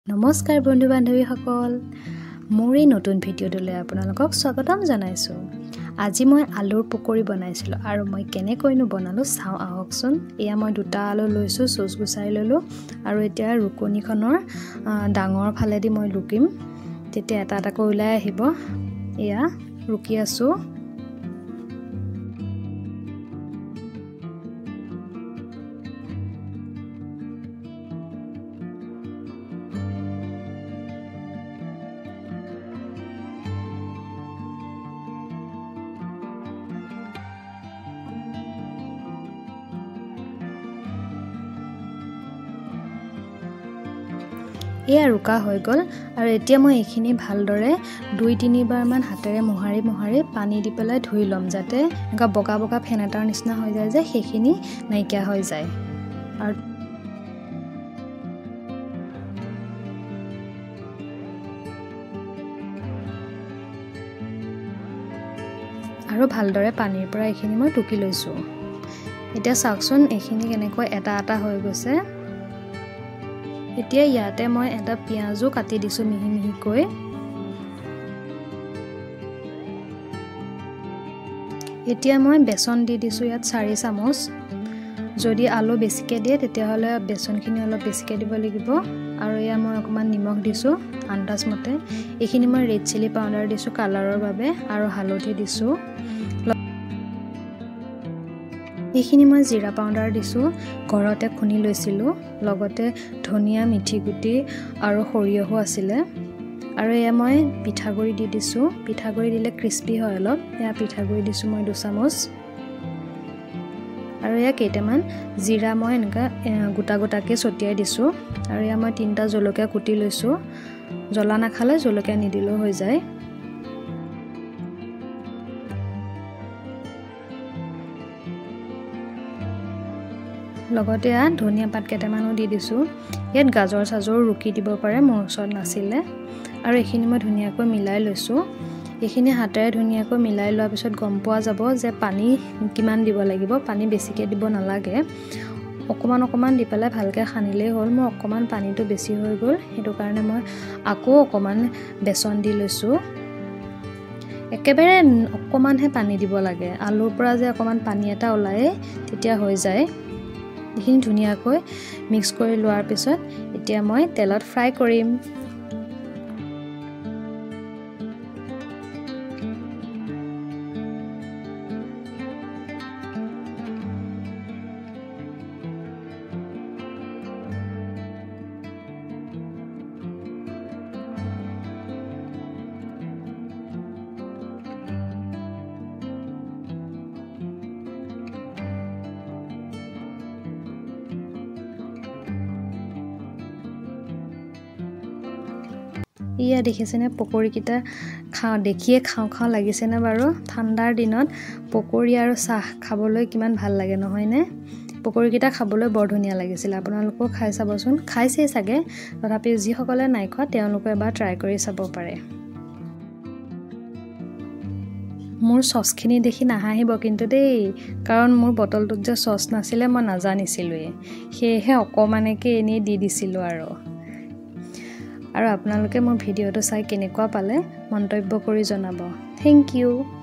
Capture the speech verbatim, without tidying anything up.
নমস্কাৰ বন্ধু বান্ধৱীসকল, মোৰ এই নতুন ভিডিঅ'টোলৈ আপোনালোকক স্বাগতম জনাইছোঁ। আজি মই আলুৰ পকৰি বনাইছিলোঁ আৰু মই কেনেকৈনো বনালোঁ চাওঁ আহকচোন। এয়া মই দুটা আলু লৈছোঁ, চুচ গুচাই ল'লোঁ আৰু এতিয়া ৰুকনিখনৰ ডাঙৰ ফালেদি মই লুকিম, তেতিয়া এটা এটাকৈ ওলাই আহিব। এয়া ৰুকি আছোঁ। এয়া ৰুকা হৈ গ'ল আৰু এতিয়া মই এইখিনি ভালদৰে দুই তিনিবাৰমান হাতেৰে মোহাৰি মোহাৰি পানী দি পেলাই ধুই ল'ম, যাতে এনেকুৱা বগা বগা ফেন এটাৰ নিচিনা হৈ যায় যে সেইখিনি নাইকিয়া হৈ যায়। আৰু আৰু ভালদৰে পানীৰ পৰা এইখিনি মই টুকি লৈছোঁ। এতিয়া চাওকচোন এইখিনি কেনেকৈ এটা এটা হৈ গৈছে। এতিয়া ইয়াতে মই এটা পিঁয়াজো কাটি দিছোঁ মিহি মিহিকৈ। এতিয়া মই বেচন দি দিছোঁ ইয়াত চাৰি চামুচ। যদি আলু বেছিকৈ দিয়ে তেতিয়াহ'লে বেচনখিনি অলপ বেছিকৈ দিব লাগিব। আৰু এয়া মই অকণমান নিমখ দিছোঁ আন্দাজমতে। এইখিনি মই ৰেড চিলি পাউডাৰ দিছোঁ কালাৰৰ বাবে আৰু হালধি দিছোঁ। এইখিনি মই জিৰা পাউডাৰ দিছোঁ, ঘৰতে খুন্দি লৈছিলোঁ। লগতে ধনিয়া, মিঠি গুটি আৰু সৰিয়হো আছিলে। আৰু এয়া মই পিঠাগুড়ি দি দিছোঁ। পিঠাগুড়ি দিলে ক্ৰিস্পি হয় অলপ। এয়া পিঠাগুড়ি দিছোঁ মই দুচামুচ। আৰু এয়া কেইটামান জিৰা মই এনেকুৱা গোটা গোটাকৈ ছটিয়াই দিছোঁ। আৰু এয়া মই তিনিটা জলকীয়া কুটি লৈছোঁ। জ্বলা নাখালে জলকীয়া নিদিলেও হৈ যায়। লগতে এয়া ধনিয়া পাত কেইটামানো দি দিছোঁ। ইয়াত গাজৰ চাজৰ ৰুকি দিব পাৰে, মোৰ ওচৰত নাছিলে। আৰু এইখিনি মই ধুনীয়াকৈ মিলাই লৈছোঁ। এইখিনি হাতেৰে ধুনীয়াকৈ মিলাই লোৱাৰ পিছত গম পোৱা যাব যে পানী কিমান দিব লাগিব। পানী বেছিকৈ দিব নালাগে, অকণমান অকণমান দি পেলাই ভালকৈ সানিলেই হ'ল। মোৰ অকণমান পানীটো বেছি হৈ গ'ল, সেইটো কাৰণে মই আকৌ অকণমান বেচন দি লৈছোঁ। একেবাৰে অকণমানহে পানী দিব লাগে, আলুৰ পৰা যে অকণমান পানী এটা ওলায় তেতিয়া হৈ যায়। এইখিনি ধুনীয়াকৈ মিক্স কৰি লোৱাৰ পিছত এতিয়া মই তেলত ফ্ৰাই কৰিম। এয়া দেখিছেনে পকৰিকেইটা খাওঁ, দেখিয়ে খাওঁ খাওঁ লাগিছেনে বাৰু? ঠাণ্ডাৰ দিনত পকৰি আৰু চাহ খাবলৈ কিমান ভাল লাগে নহয়নে? পকৰিকেইটা খাবলৈ বৰ ধুনীয়া লাগিছিলে। আপোনালোকেও খাই চাবচোন, খাইছেই চাগে, তথাপিও যিসকলে নাই খোৱা তেওঁলোকে এবাৰ ট্ৰাই কৰি চাব পাৰে। মোৰ চচখিনি দেখি নাহাঁহিব কিন্তু দেই, কাৰণ মোৰ বটলটোত যে চচ নাছিলে মই নাজানিছিলোঁৱেই, সেয়েহে অকণমানকৈ এনেই দি দিছিলোঁ আৰু। আৰু আপোনালোকে মোৰ ভিডিঅ'টো চাই কেনেকুৱা পালে মন্তব্য কৰি জনাব। Thank U.